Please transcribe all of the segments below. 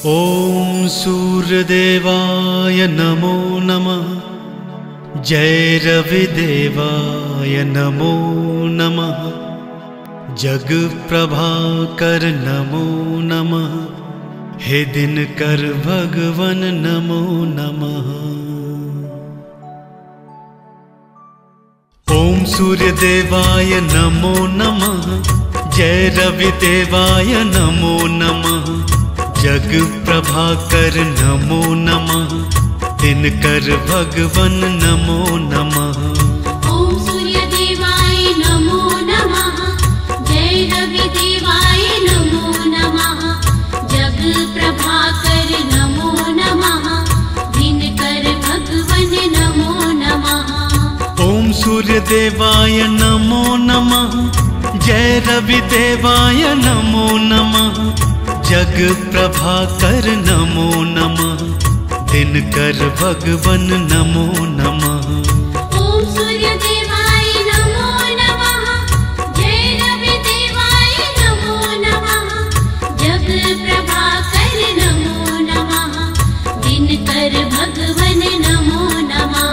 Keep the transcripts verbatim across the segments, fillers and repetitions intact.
ओम सूर्यदेवाय नमो नमः। जय रविदेवाय नमो नमः। जग प्रभाकर नमो नमः। हे दिनकर भगवन नमो नमः। ओम सूर्यदेवाय नमो नमः। जय रविदेवाय नमो नमः। जग प्रभाकर नमो नमः। दिनकर भगवन नमो नमः। ओम सूर्यदेवाय नमो नमः। जय रविदेवाय नमो नमः। जग प्रभाकर नमो नमः। दिनकर भगवन नमो नमः। ओम सूर्यदेवाय नमो नमः। जय रविदेवाय नमो नमः। जग प्रभाकर नमो नमः। दिनकर भगवन नमो नमः। ओम सूर्यदेवाय नमो नमः। जय रविदेवाय नमो नमः। जग प्रभाकर नमो नमः। दिनकर भगवन नमो नमः।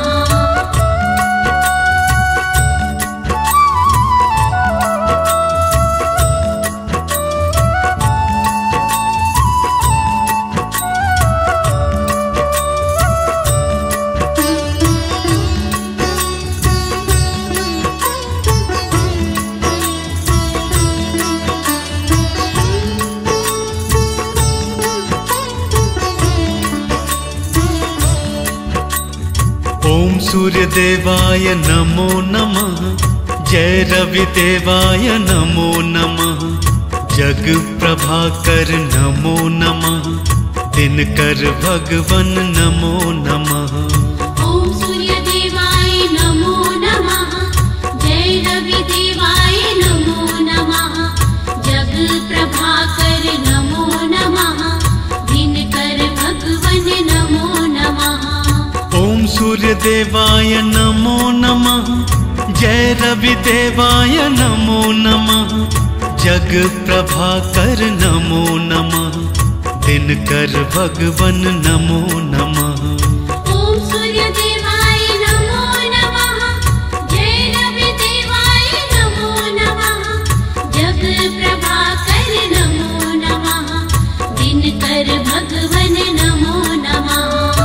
ओम सूर्यदेवाय नमो नमः। जय रविदेवाय नमो नमः। जग प्रभाकर नमो नमः। दिनकर भगवन नमो नमः। ओम सूर्यदेवाय नमो नमः। जय रविदेवाय नमो नमः। जग प्रभाकर नमो नमः। दिनकर भगवन नमो नमः। ओम सूर्यदेवाय नमो नमः। जय रविदेवाय नमो नमः। जग प्रभाकर नमो नमः। दिनकर भगवन नमो नमः। ओम सूर्यदेवाय नमो नमः। जय रविदेवाय नमो नमः। जग प्रभाकर नमो नमः। दिनकर भगवन नमो नमः।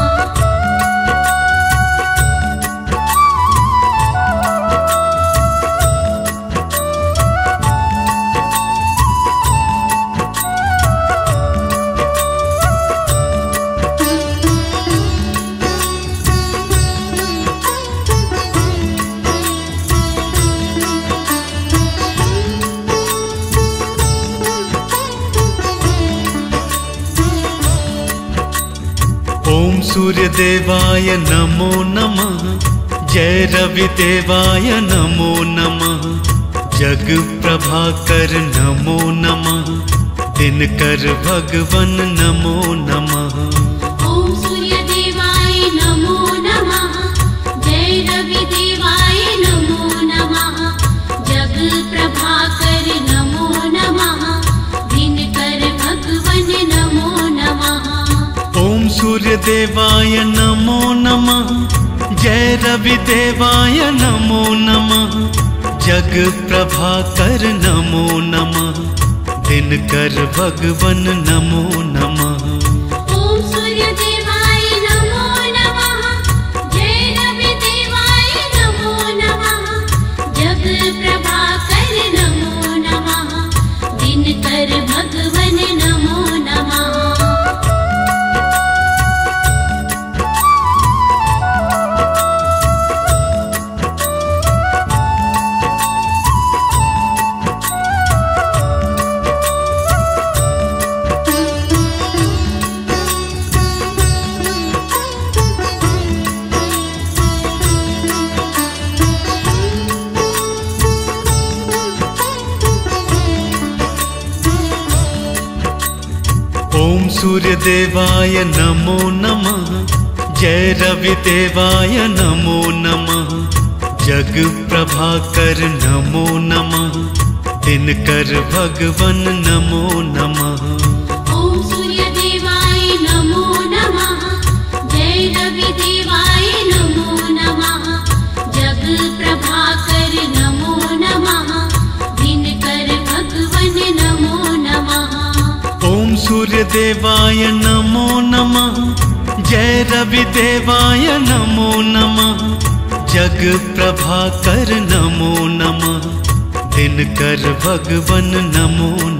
ओम सूर्यदेवाय नमो नमः। जय रविदेवाय नमो नमः। जग प्रभाकर नमो नमः। दिनकर भगवन नमो नमः। ओम सूर्यदेवाय नमो नमः। जय रविदेवाय नमो नमः। जग प्रभाकर नमो नमः। दिनकर भगवन नमो नमः। ओम सूर्यदेवाय नमो नमः। जय रविदेवाय नमो नमः। जग प्रभाकर नमो नमः। दिनकर भगवन नमो नमः। ओम सूर्यदेवाय नमो नमः। जय रविदेवाय नमो नमः। जग प्रभाकर नमो नमः। दिनकर भगवन नमो नमः। ओम सूर्यदेवाय नमो नमः। जय रविदेवाय नमो नमः। जग प्रभाकर नमो नमः। दिनकर भगवन नमो नमः। ओम सूर्यदेवाय सूर्य देवाय नमो नमः, जय रवि देवाय नमो नमः, जग प्रभाकर नमो नमः, दिनकर भगवन नमो